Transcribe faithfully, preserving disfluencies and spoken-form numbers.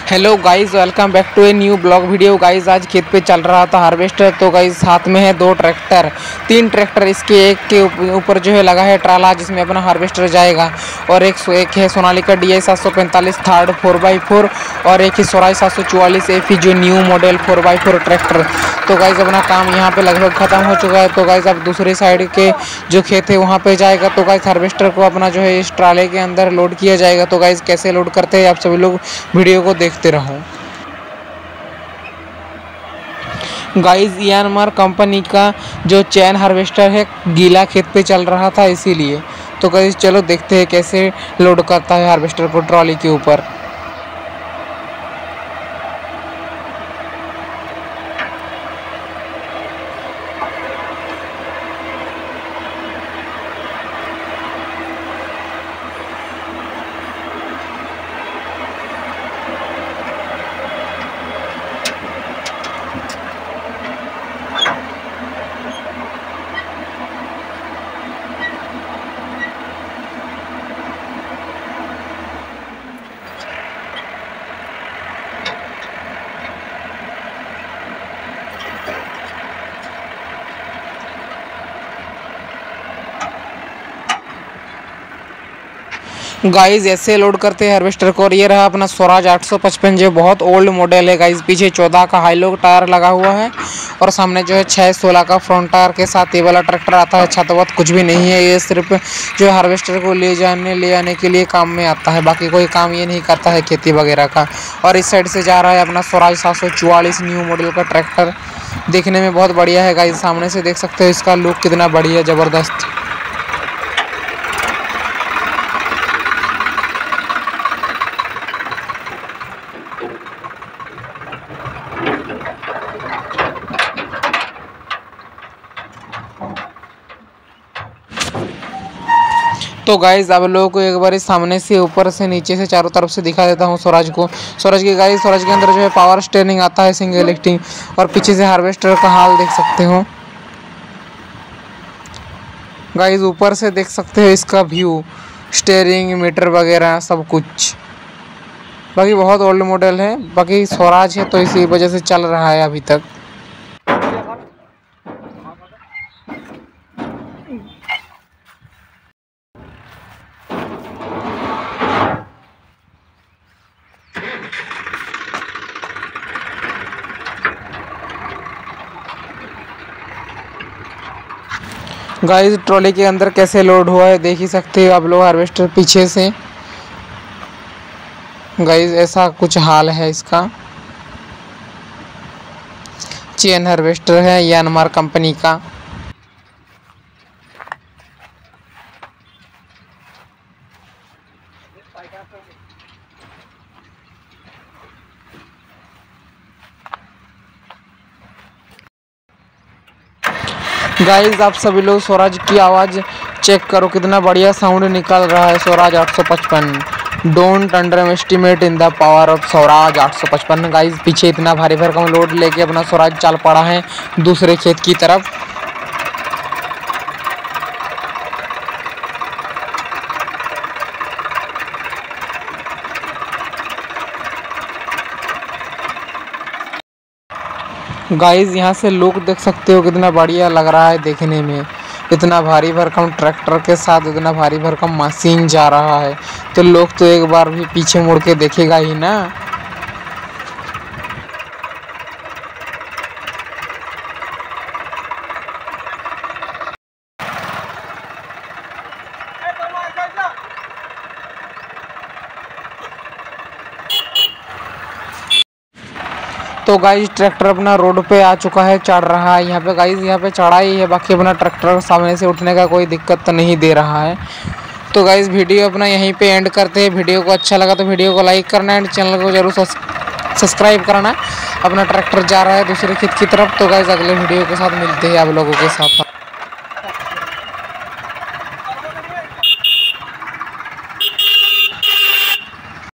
Hello guys, welcome back to a new blog video. Guys आज खेत पे चल रहा था हार्वेस्टर। तो गाइस हाथ में है दो ट्रैक्टर, तीन ट्रैक्टर। इसके एक के ऊपर जो है लगा है ट्राला जिसमें अपना हार्वेस्टर जाएगा, और एक सौ एक है सोनालिका डी आई सात सौ पैंतालीस थर्ड फोर बाई फोर, और एक ही स्वराज सात सौ चौवालीस एफ जो new model four by four tractor. तो गाइस अपना काम यहाँ पे लगभग खत्म हो चुका है। तो गाइस अब दूसरी साइड के जो खेत है वहाँ पे जाएगा। तो गाइस हार्वेस्टर को अपना जो है इस ट्राले के अंदर लोड किया जाएगा। तो गाइस कैसे लोड करते हैं आप सभी लोग वीडियो को देखते रहो। गाइस यानमार कंपनी का जो चैन हार्वेस्टर है गीला खेत पे चल रहा था इसीलिए। तो गाइस चलो देखते हैं कैसे लोड करता है हार्वेस्टर को ट्रॉली के ऊपर। गाइस ऐसे लोड करते हैं हार्वेस्टर को। और ये रहा अपना स्वराज आठ सौ पचपन जो बहुत ओल्ड मॉडल है गाइस। पीछे चौदह का हाईलो टायर लगा हुआ है और सामने जो है छः सोलह का फ्रंट टायर के साथ ये वाला ट्रैक्टर आता है। छत वत कुछ भी नहीं है, ये सिर्फ जो है हार्वेस्टर को ले जाने ले आने के लिए काम में आता है, बाकी कोई काम ये नहीं करता है खेती वगैरह का। और इस साइड से जा रहा है अपना स्वराज सात सौ चौवालीस न्यू मॉडल का ट्रैक्टर। देखने में बहुत बढ़िया है गाइस, सामने से देख सकते हो इसका लुक कितना बढ़िया ज़बरदस्त। तो गाइस आप लोगों को एक बार सामने से ऊपर से नीचे से चारों तरफ से दिखा देता हूँ स्वराज को। स्वराज की गाइस स्वराज के अंदर जो है पावर स्टीयरिंग आता है सिंगल लिफ्टिंग, और पीछे से हार्वेस्टर का हाल देख सकते हो गाइस। ऊपर से देख सकते हो इसका व्यू, स्टीयरिंग मीटर वगैरह सब कुछ। बाकी बहुत ओल्ड मॉडल है, बाकी स्वराज है तो इसी वजह से चल रहा है अभी तक। गाइस ट्रॉली के अंदर कैसे लोड हुआ है देख ही सकते हो आप लोग हार्वेस्टर पीछे से। गाइस ऐसा कुछ हाल है इसका। चेन हार्वेस्टर है यानमार कंपनी का। गाइस आप सभी लोग स्वराज की आवाज़ चेक करो, कितना बढ़िया साउंड निकल रहा है स्वराज आठ सौ पचपन। Don't underestimate in the power of Swaraj आठ सौ पचपन। गाइस पीछे इतना भारी भरकम लोड लेके अपना स्वराज चल पड़ा है दूसरे खेत की तरफ। गाइस यहाँ से लुक देख सकते हो कितना बढ़िया लग रहा है देखने में। इतना भारी भरकम ट्रैक्टर के साथ इतना भारी भरकम मशीन जा रहा है तो लोग तो एक बार भी पीछे मुड़ के देखेगा ही ना। तो गाइस ट्रैक्टर अपना रोड पे आ चुका है, चढ़ रहा है यहाँ पे। गाइस यहाँ पे चढ़ाई है, बाकी अपना ट्रैक्टर सामने से उठने का कोई दिक्कत तो नहीं दे रहा है। तो गाइस वीडियो अपना यहीं पे एंड करते हैं। वीडियो को अच्छा लगा तो वीडियो को लाइक करना एंड चैनल को जरूर सब्सक्राइब करना। अपना ट्रैक्टर जा रहा है दूसरे खेत की तरफ। तो गाइस अगले वीडियो के साथ मिलते हैं आप लोगों के साथ।